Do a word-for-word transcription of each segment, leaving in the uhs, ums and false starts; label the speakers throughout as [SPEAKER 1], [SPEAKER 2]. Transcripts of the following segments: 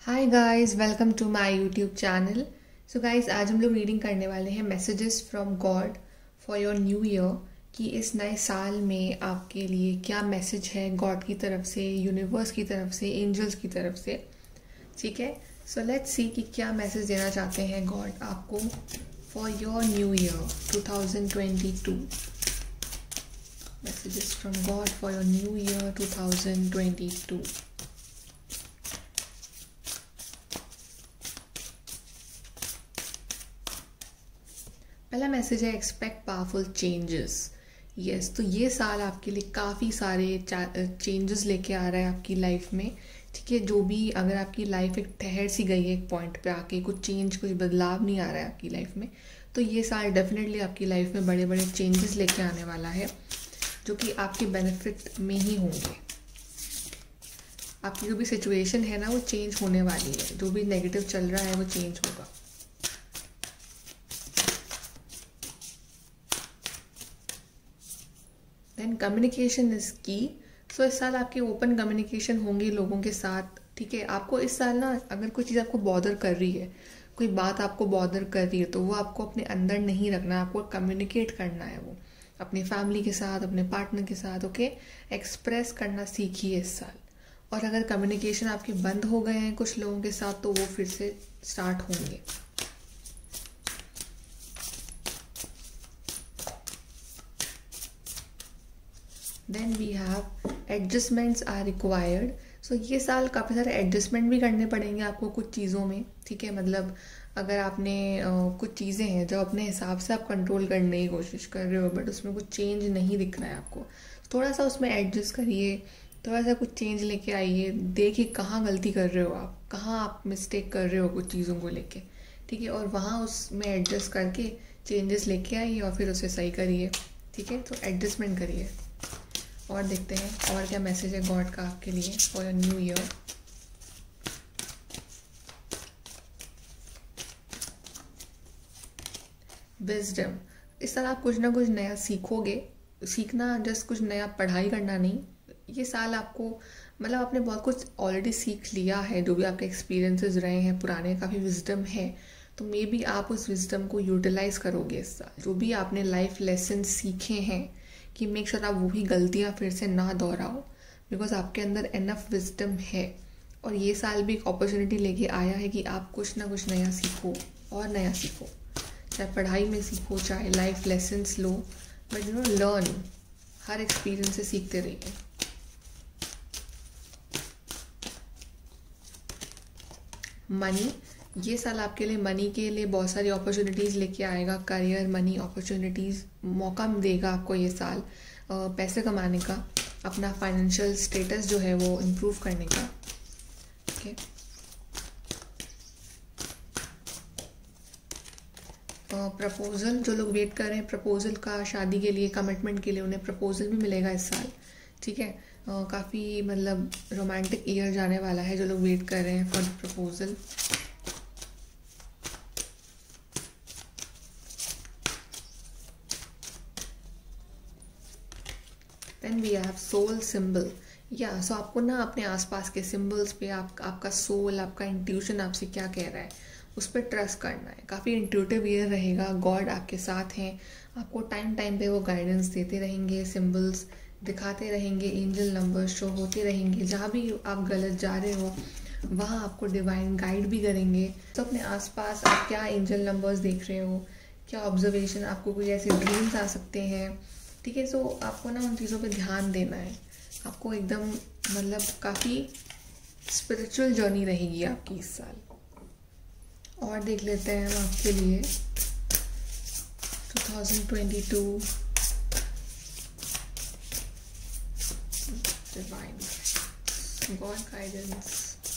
[SPEAKER 1] Hi guys, welcome to my YouTube channel. So guys, आज हम लोग रीडिंग करने वाले हैं messages from God for your new year कि इस नए साल में आपके लिए क्या मैसेज है गॉड की तरफ से, यूनिवर्स की तरफ से, एंजल्स की तरफ से। ठीक है, सो लेट्स सी कि क्या मैसेज देना चाहते हैं गॉड आपको for your new year two thousand twenty two. Messages from God for your new year two thousand twenty two. पहला मैसेज है एक्सपेक्ट पावरफुल चेंजेस। यस, तो ये साल आपके लिए काफ़ी सारे चेंजेस लेके आ रहा है आपकी लाइफ में। ठीक है, जो भी अगर आपकी लाइफ एक ठहर सी गई है एक पॉइंट पे आके, कुछ चेंज कुछ बदलाव नहीं आ रहा है आपकी लाइफ में, तो ये साल डेफिनेटली आपकी लाइफ में बड़े बड़े चेंजेस लेके आने वाला है जो कि आपके बेनिफिट में ही होंगे। आपकी जो भी सिचुएशन है ना वो चेंज होने वाली है, जो भी नेगेटिव चल रहा है वो चेंज होगा। देन कम्युनिकेशन इज की। सो इस साल आपके ओपन कम्युनिकेशन होंगे लोगों के साथ। ठीक है, आपको इस साल ना अगर कोई चीज़ आपको बॉदर कर रही है, कोई बात आपको बॉदर कर रही है, तो वो आपको अपने अंदर नहीं रखना है, आपको कम्युनिकेट करना है वो अपनी फैमिली के साथ, अपने पार्टनर के साथ। ओके, एक्सप्रेस करना सीखिए इस साल। और अगर कम्युनिकेशन आपके बंद हो गए हैं कुछ लोगों के साथ, तो वो फिर से स्टार्ट होंगे। Then we have adjustments are required. So ये साल काफ़ी सारे एडजस्टमेंट भी करने पड़ेंगे आपको कुछ चीज़ों में। ठीक है, मतलब अगर आपने uh, कुछ चीज़ें हैं जो अपने हिसाब से आप कंट्रोल करने की कोशिश कर रहे हो, बट उसमें कुछ चेंज नहीं दिख रहा है आपको, थोड़ा सा उसमें एडजस्ट करिए, थोड़ा सा कुछ चेंज लेके आइए। देखिए कहाँ गलती कर रहे हो आप, कहाँ आप मिस्टेक कर रहे हो कुछ चीज़ों को लेके। ठीक है, और वहाँ उसमें एडजस्ट करके चेंजेस लेके आइए और फिर उसे सही करिए। ठीक है, तो एडजस्टमेंट करिए। और देखते हैं और क्या मैसेज है गॉड का आपके लिए for your new year. Wisdom. इस साल आप कुछ ना कुछ नया सीखोगे। सीखना जस्ट कुछ नया पढ़ाई करना नहीं, ये साल आपको मतलब आपने बहुत कुछ ऑलरेडी सीख लिया है, जो भी आपके एक्सपीरियंसेस रहे हैं पुराने, काफ़ी विजडम है। तो मे बी आप उस विजडम को यूटिलाइज करोगे इस साल। जो भी आपने लाइफ लेसन सीखे हैं कि मेक श्योर आप वही गलतियाँ फिर से ना दोहराओ, बिकॉज आपके अंदर एनफ विजडम है। और ये साल भी एक अपॉर्चुनिटी लेके आया है कि आप कुछ ना कुछ नया सीखो और नया सीखो, चाहे पढ़ाई में सीखो, चाहे लाइफ लेसन्स लो, बट यू नो लर्न, हर एक्सपीरियंस से सीखते रहिए। मनी, ये साल आपके लिए मनी के लिए बहुत सारी अपॉर्चुनिटीज़ लेके आएगा। करियर, मनी, अपॉर्चुनिटीज़, मौका देगा आपको ये साल पैसे कमाने का, अपना फाइनेंशियल स्टेटस जो है वो इम्प्रूव करने का। ओके, प्रपोजल, जो लोग वेट कर रहे हैं प्रपोजल का, शादी के लिए, कमिटमेंट के लिए, उन्हें प्रपोजल भी मिलेगा इस साल। ठीक है, काफ़ी मतलब रोमांटिक ईयर जाने वाला है जो लोग वेट कर रहे हैं for proposal. Then we have soul symbol. Yeah so आपको ना अपने आसपास के सिंबल्स पे आप आपका सोल, आपका इंट्यूशन आपसे क्या कह रहा है उस पर ट्रस्ट करना है। काफ़ी इंट्यूटिव ईयर रहेगा, गॉड आपके साथ हैं, आपको टाइम टाइम पे वो गाइडेंस देते रहेंगे, सिंबल्स दिखाते रहेंगे, एंजल नंबर्स शो होते रहेंगे। जहाँ भी आप गलत जा रहे हो वहाँ आपको डिवाइन गाइड भी करेंगे। तो अपने आसपास आप क्या एंजल नंबर्स देख रहे हो, क्या ऑब्जर्वेशन, आपको कोई ऐसे ड्रीम्स आ सकते हैं। ठीक है, सो आपको ना उन चीज़ों पे ध्यान देना है। आपको एकदम मतलब काफ़ी स्पिरिचुअल जर्नी रहेगी आपकी इस साल। और देख लेते हैं हम आपके लिए two thousand twenty two divine God guidance.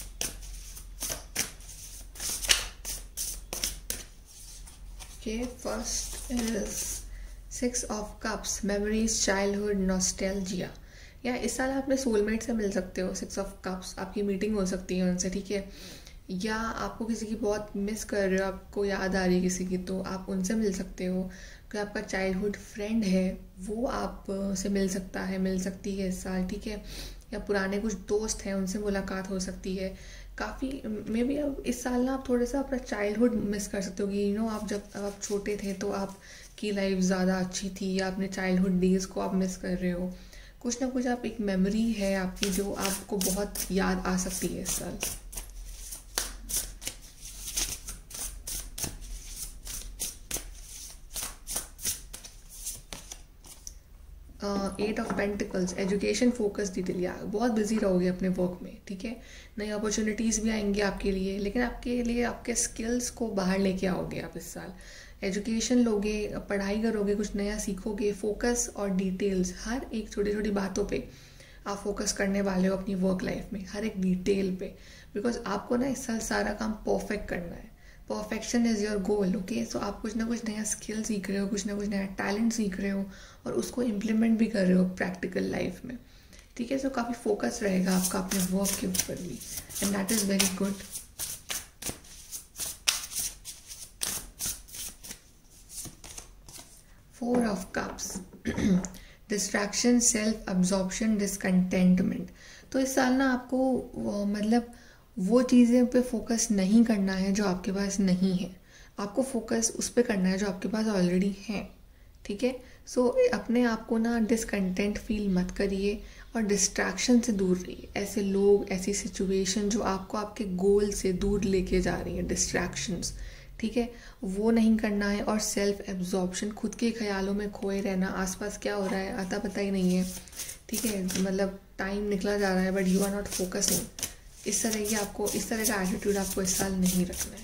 [SPEAKER 1] Okay, first is six of cups, memories, childhood, nostalgia. Yeah इस साल आप अपने सोलमेट से मिल सकते हो। सिक्स ऑफ कप्स, आपकी मीटिंग हो सकती है उनसे। ठीक है, या आपको किसी की बहुत मिस कर रहे हो, आपको याद आ रही है किसी की, तो आप उनसे मिल सकते हो। कोई आपका चाइल्डहुड फ्रेंड है वो आप से मिल सकता है, मिल सकती है इस साल। ठीक है, या पुराने कुछ दोस्त हैं उनसे मुलाकात हो सकती है। काफ़ी मे बी अब इस साल ना आप थोड़ा सा अपना चाइल्डहुड मिस कर सकते हो कि यू नो आप जब आप छोटे थे तो आपकी लाइफ ज़्यादा अच्छी थी, या अपने चाइल्डहुड डेज़ को आप मिस कर रहे हो। कुछ ना कुछ आप एक मेमोरी है आपकी जो आपको बहुत याद आ सकती है इस साल। Eight of pentacles, education focus detail, या बहुत बिजी रहोगे अपने वर्क में, ठीक है। नई अपॉर्चुनिटीज़ भी आएंगी आपके लिए, लेकिन आपके लिए आपके स्किल्स को बाहर लेके आओगे आप इस साल। एजुकेशन लोगे, पढ़ाई करोगे, कुछ नया सीखोगे। फोकस और डिटेल्स, हर एक छोटी छोटी बातों पे आप फोकस करने वाले हो अपनी वर्क लाइफ में, हर एक डिटेल पे, बिकॉज आपको ना इस साल सारा काम परफेक्ट करना है। Perfection is your goal, okay. So आप कुछ ना कुछ नया स्किल सीख रहे हो, कुछ ना कुछ नया टैलेंट सीख रहे हो, और उसको इम्प्लीमेंट भी कर रहे हो प्रैक्टिकल लाइफ में, ठीक है। सो काफ़ी फोकस रहेगा आपका अपने वर्क के ऊपर भी, and that is very good. Four of cups, distraction, self absorption, discontentment. तो इस साल ना आपको मतलब वो चीज़ें पे फोकस नहीं करना है जो आपके पास नहीं है, आपको फोकस उस पर करना है जो आपके पास ऑलरेडी है, ठीक है। सो अपने आप को ना डिसकंटेंट फील मत करिए, और डिस्ट्रैक्शन से दूर रहिए। ऐसे लोग, ऐसी सिचुएशन जो आपको आपके गोल से दूर लेके जा रही है, डिस्ट्रैक्शंस, ठीक है, वो नहीं करना है। और सेल्फ एब्जॉर्प्शन, खुद के ख्यालों में खोए रहना, आसपास क्या हो रहा है आता पता ही नहीं है, ठीक है, मतलब टाइम निकला जा रहा है but you are not focusing. इस तरह की आपको इस तरह का एटीट्यूड आपको इस साल नहीं रखना है।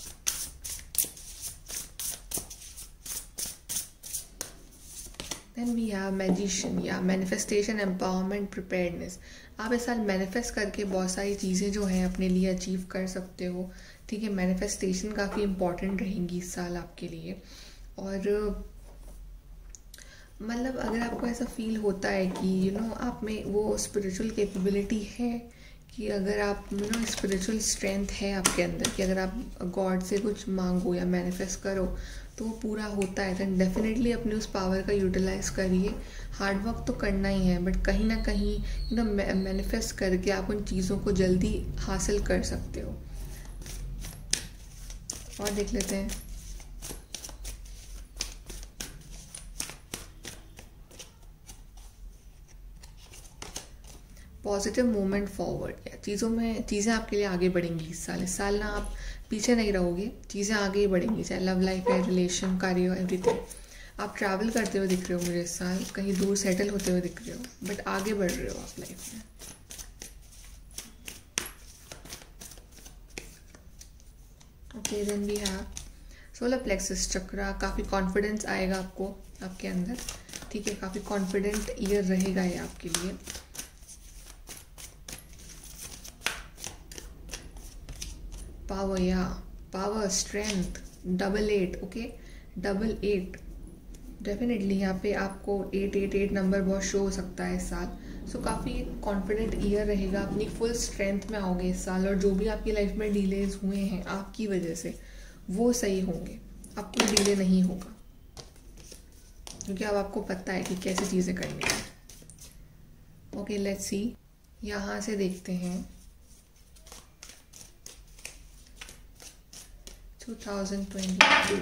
[SPEAKER 1] देन वी हैव मैजिशियन, या मैनिफेस्टेशन, एम्पावरमेंट, प्रिपेयर्डनेस। आप इस साल मैनिफेस्ट करके बहुत सारी चीज़ें जो हैं अपने लिए अचीव कर सकते हो, ठीक है। मैनिफेस्टेशन काफ़ी इम्पॉर्टेंट रहेंगी इस साल आपके लिए। और मतलब अगर आपको ऐसा फील होता है कि यू नो आप में वो स्पिरिचुअल कैपेबिलिटी है, कि अगर आप यू नो स्पिरिचुअल स्ट्रेंथ है आपके अंदर, कि अगर आप गॉड से कुछ मांगो या मैनिफेस्ट करो तो वो पूरा होता है, दैन डेफिनेटली अपने उस पावर का यूटिलाइज करिए। हार्ड वर्क तो करना ही है, बट कहीं ना कहीं यू नो मैनिफेस्ट करके आप उन चीज़ों को जल्दी हासिल कर सकते हो। और देख लेते हैं, पॉजिटिव मूवमेंट फॉरवर्ड, या चीज़ों में चीज़ें आपके लिए आगे बढ़ेंगी इस साल। इस साल ना आप पीछे नहीं रहोगे, चीज़ें आगे ही बढ़ेंगी, चाहे लव लाइफ है, रिलेशन, करियर, एवरीथिंग। आप ट्रैवल करते हुए दिख रहे हो मुझे इस साल, कहीं दूर सेटल होते हुए दिख रहे हो, बट आगे बढ़ रहे हो आप लाइफ में। Okay, then we have solar plexus chakra, काफ़ी कॉन्फिडेंस आएगा आपको आपके अंदर, ठीक है, काफ़ी कॉन्फिडेंट ईयर रहेगा ये आपके लिए। पावर, या power, strength, double eight, okay, double eight, definitely यहाँ पे आपको एट एट एट नंबर बहुत शो हो सकता है इस साल। सो so, काफ़ी कॉन्फिडेंट ईयर रहेगा, अपनी फुल स्ट्रेंथ में आओगे इस साल, और जो भी आपकी लाइफ में डिलेज हुए हैं आपकी वजह से वो सही होंगे, अब कोई डिले नहीं होगा, क्योंकि अब आपको पता है कि कैसे चीज़ें करनी है। ओके, लेट्स सी, यहाँ से देखते हैं twenty twenty-two,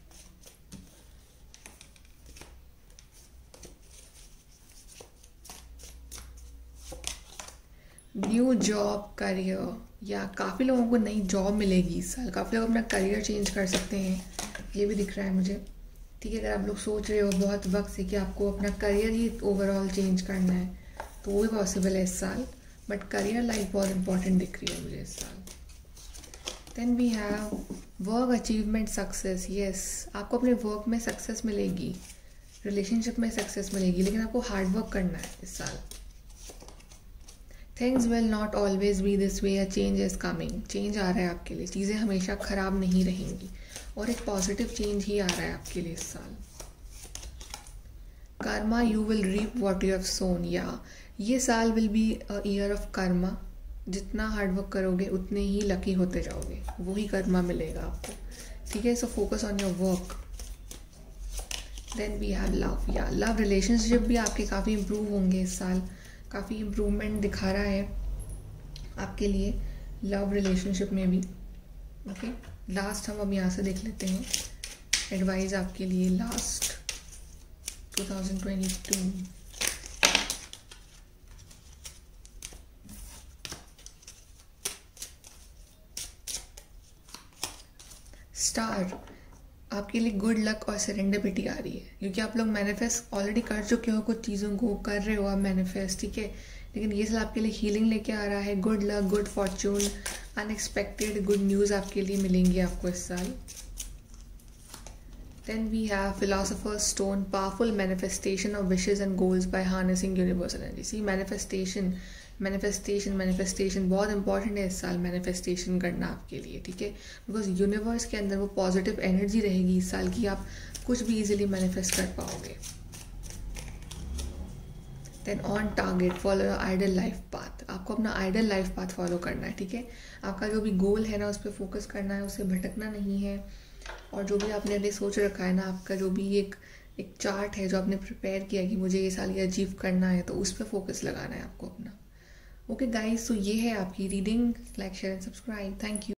[SPEAKER 1] new job, career, या काफ़ी लोगों को नई जॉब मिलेगी इस साल, काफ़ी लोग अपना करियर चेंज कर सकते हैं, ये भी दिख रहा है मुझे, ठीक है। अगर आप लोग सोच रहे हो बहुत वक्त से कि आपको अपना करियर ही ओवरऑल चेंज करना है, तो वो भी पॉसिबल है इस साल, बट करियर लाइफ बहुत इंपॉर्टेंट दिख रही है मुझे इस साल। Then we have work, achievement, success, yes, आपको अपने वर्क में सक्सेस मिलेगी, रिलेशनशिप में सक्सेस मिलेगी, लेकिन आपको हार्ड वर्क करना है इस साल। Things will not always be this way, a change is coming, change आ रहा है आपके लिए, चीज़ें हमेशा ख़राब नहीं रहेंगी, और एक पॉजिटिव चेंज ही आ रहा है आपके लिए इस साल। Karma, you will reap what you have sown, या ये साल will be a year of karma, जितना हार्ड वर्क करोगे उतने ही लकी होते जाओगे, वही कर्मा मिलेगा आपको, ठीक है। So focus on your work. Then we have love, या लव रिलेशनशिप भी आपके काफ़ी इम्प्रूव होंगे इस साल, काफ़ी इम्प्रूवमेंट दिखा रहा है आपके लिए, लव रिलेशनशिप में भी। ओके, लास्ट हम अब यहाँ से देख लेते हैं एडवाइस आपके लिए last two thousand twenty two. Star, आपके लिए गुड लक और सरेंडरबिलिटी आ रही है, क्योंकि आप लोग मैनिफेस्ट ऑलरेडी कर चुके हो, कुछ चीज़ों को कर रहे हो आप मैनिफेस्ट, ठीक है। लेकिन ये साल आपके लिए हीलिंग लेके आ रहा है, good luck, good fortune, unexpected good news आपके लिए मिलेंगी आपको इस साल। Then we have philosopher's stone, powerful manifestation of wishes and goals by harnessing universal energy. See manifestation manifestation manifestation बहुत इंपॉर्टेंट है इस साल मैनिफेस्टेशन करना आपके लिए, ठीक है, बिकॉज यूनिवर्स के अंदर वो पॉजिटिव एनर्जी रहेगी इस साल की, आप कुछ भी इजीली मैनिफेस्ट कर पाओगे। Then on target, follow your ideal life path, आपको अपना आइडल लाइफ पाथ फॉलो करना है, ठीक है। आपका जो भी गोल है ना उस पर फोकस करना है, उससे भटकना नहीं है, और जो भी आपने लिए सोच रखा है ना, आपका जो भी एक एक चार्ट है जो आपने प्रिपेयर किया कि मुझे ये साल ये अचीव करना है, तो उस पर फोकस लगाना है आपको अपना। ओके गाइस, तो ये है आपकी reading. Like share and subscribe. Thank you.